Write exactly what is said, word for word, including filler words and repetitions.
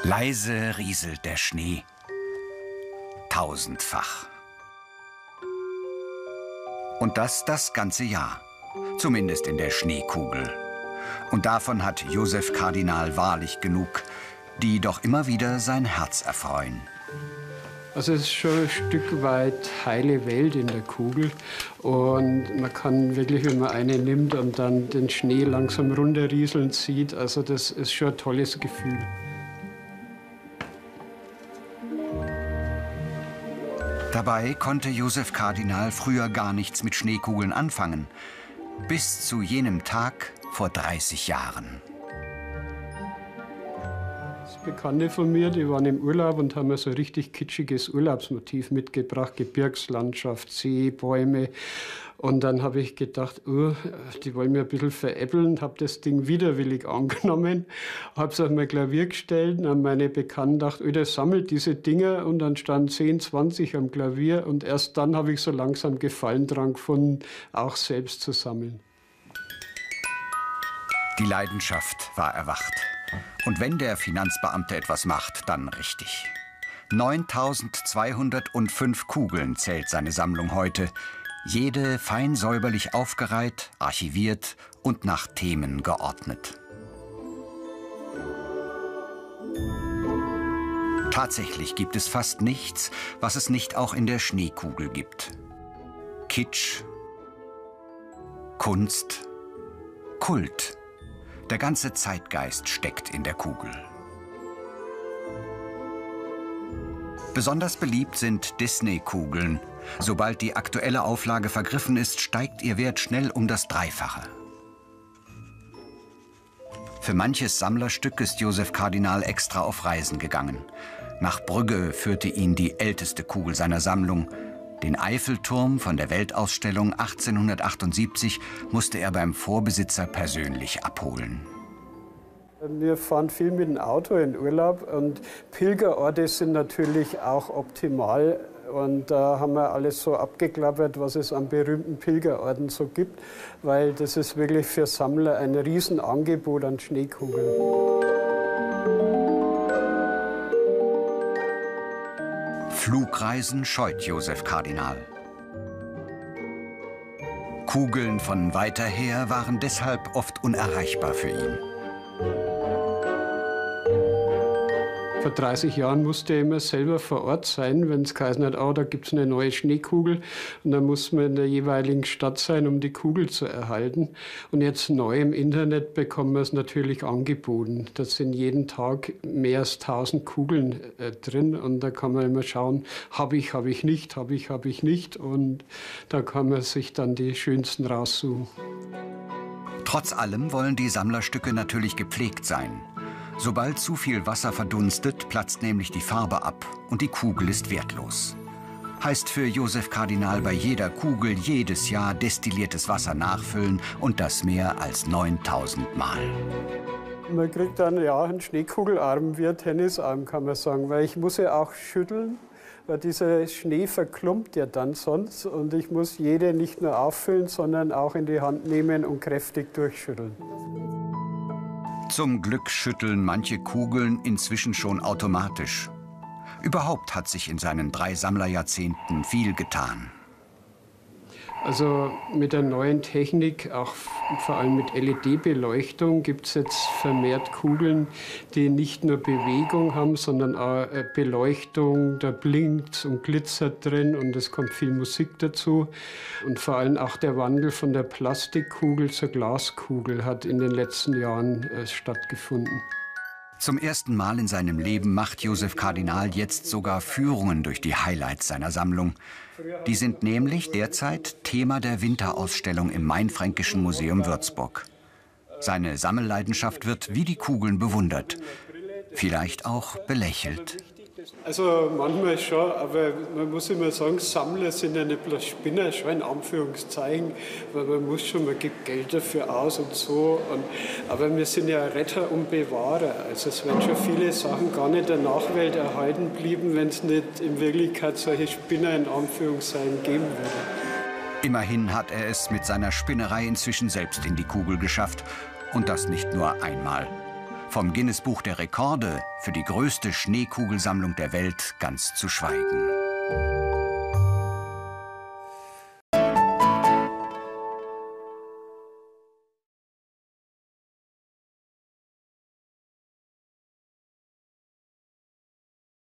Leise rieselt der Schnee, tausendfach. Und das das ganze Jahr, zumindest in der Schneekugel. Und davon hat Joseph Kardinal wahrlich genug, die doch immer wieder sein Herz erfreuen. Also es ist schon ein Stück weit heile Welt in der Kugel. Und man kann wirklich, wenn man eine nimmt und dann den Schnee langsam runterrieseln sieht, also das ist schon ein tolles Gefühl. Dabei konnte Joseph Kardinal früher gar nichts mit Schneekugeln anfangen. Bis zu jenem Tag vor dreißig Jahren. Bekannte von mir, die waren im Urlaub und haben mir so ein richtig kitschiges Urlaubsmotiv mitgebracht. Gebirgslandschaft, See, Bäume. Und dann habe ich gedacht, oh, die wollen mir ein bisschen veräppeln. Habe das Ding widerwillig angenommen, habe es auf mein Klavier gestellt und an meine Bekannten gedacht, oh, der sammelt diese Dinger. Und dann standen zehn, zwanzig am Klavier. Und erst dann habe ich so langsam Gefallen dran gefunden, auch selbst zu sammeln. Die Leidenschaft war erwacht. Und wenn der Finanzbeamte etwas macht, dann richtig. neuntausendzweihundertfünf Kugeln zählt seine Sammlung heute. Jede fein säuberlich aufgereiht, archiviert und nach Themen geordnet. Tatsächlich gibt es fast nichts, was es nicht auch in der Schneekugel gibt. Kitsch, Kunst, Kult. Der ganze Zeitgeist steckt in der Kugel. Besonders beliebt sind Disney-Kugeln. Sobald die aktuelle Auflage vergriffen ist, steigt ihr Wert schnell um das Dreifache. Für manches Sammlerstück ist Joseph Kardinal extra auf Reisen gegangen. Nach Brügge führte ihn die älteste Kugel seiner Sammlung. Den Eiffelturm von der Weltausstellung achtzehnhundertachtundsiebzig musste er beim Vorbesitzer persönlich abholen. Wir fahren viel mit dem Auto in Urlaub und Pilgerorte sind natürlich auch optimal. Und da haben wir alles so abgeklappert, was es an berühmten Pilgerorten so gibt, weil das ist wirklich für Sammler ein Riesenangebot an Schneekugeln. Flugreisen scheut Joseph Kardinal. Kugeln von weiter her waren deshalb oft unerreichbar für ihn. Vor dreißig Jahren musste er immer selber vor Ort sein, wenn es geheißen hat, oh, da gibt es eine neue Schneekugel. Und dann muss man in der jeweiligen Stadt sein, um die Kugel zu erhalten. Und jetzt neu im Internet bekommen wir es natürlich angeboten. Da sind jeden Tag mehr als tausend Kugeln äh, drin. Und da kann man immer schauen, habe ich, habe ich nicht, habe ich, habe ich nicht. Und da kann man sich dann die schönsten raussuchen. Trotz allem wollen die Sammlerstücke natürlich gepflegt sein. Sobald zu viel Wasser verdunstet, platzt nämlich die Farbe ab und die Kugel ist wertlos. Heißt für Joseph Kardinal bei jeder Kugel jedes Jahr destilliertes Wasser nachfüllen und das mehr als neuntausend Mal. Man kriegt dann ja einen Schneekugelarm wie ein Tennisarm, kann man sagen, weil ich muss ja auch schütteln, weil dieser Schnee verklumpt ja dann sonst und ich muss jede nicht nur auffüllen, sondern auch in die Hand nehmen und kräftig durchschütteln. Zum Glück schütteln manche Kugeln inzwischen schon automatisch. Überhaupt hat sich in seinen drei Sammlerjahrzehnten viel getan. Also mit der neuen Technik, auch vor allem mit L E D-Beleuchtung, gibt es jetzt vermehrt Kugeln, die nicht nur Bewegung haben, sondern auch Beleuchtung. Da blinkt und glitzert drin und es kommt viel Musik dazu. Und vor allem auch der Wandel von der Plastikkugel zur Glaskugel hat in den letzten Jahren äh, stattgefunden. Zum ersten Mal in seinem Leben macht Joseph Kardinal jetzt sogar Führungen durch die Highlights seiner Sammlung. Die sind nämlich derzeit Thema der Winterausstellung im Mainfränkischen Museum Würzburg. Seine Sammelleidenschaft wird wie die Kugeln bewundert, vielleicht auch belächelt. Also manchmal schon, aber man muss immer sagen, Sammler sind ja nicht bloß Spinner, schon in Anführungszeichen, weil man muss schon, man gibt Geld dafür aus und so. Und, aber wir sind ja Retter und Bewahrer. Also es werden schon viele Sachen gar nicht der Nachwelt erhalten blieben, wenn es nicht in Wirklichkeit solche Spinner in Anführungszeichen geben würde. Immerhin hat er es mit seiner Spinnerei inzwischen selbst in die Kugel geschafft. Und das nicht nur einmal. Vom Guinness-Buch der Rekorde für die größte Schneekugelsammlung der Welt ganz zu schweigen.